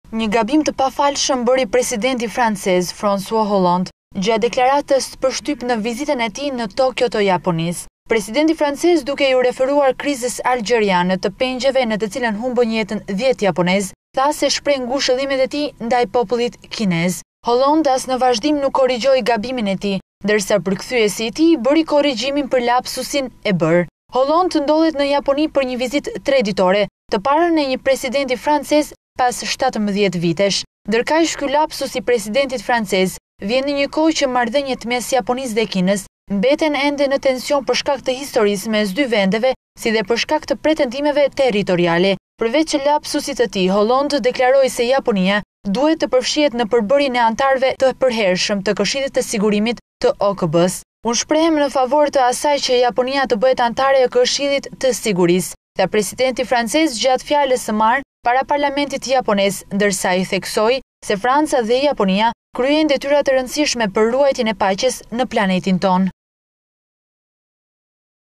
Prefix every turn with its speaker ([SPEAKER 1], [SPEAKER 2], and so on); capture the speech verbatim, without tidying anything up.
[SPEAKER 1] Një gabim të pafalshëm bëri presidenti francez François Hollande gjatë deklaratës për shtyp në vizitën e tij në Tokyo të Japonisë. Presidenti francez, duke ju referuar krizës algjeriane të pengjeve në të cilën humbën jetën dhjetë japonez, tha se shpreh ngushëllimet e tij ndaj popullit kinez. Hollande as në vazhdim nuk korrigjoi gabimin e tij, ndërsa përkthyesi i tij bëri korrigjimin për lapsusin e bërë. Hollande ndodhet në Japoni për një vizitë treditore, të parën e një presidenti francez pas shtatëmbëdhjetë vitesh. Ndërkaq ky lapsus i presidentit francez vjen në një kohë që marrëdhëniet mes Japonisë dhe Kinës mbeten ende në tension për shkak të historisë mes dy vendeve, si dhe për shkak të pretendimeve territoriale. Përveç lapsusit të tij, Hollande deklaroi se Japonia duhet të përfshihet në përbërjen e antarëve të përhershëm të Këshillit të Sigurimit të O K B-s. Unë shprehem në favor të asaj që Japonia të bëhet antare e Këshillit të Sigurisë, tha presidenti francez gjatë fjalës së marrë para parlamentit japonez, ndërsa i theksoi se Franca dhe Japonia kryejnë detyra të rëndësishme për ruajtjen e paqes në planetin ton.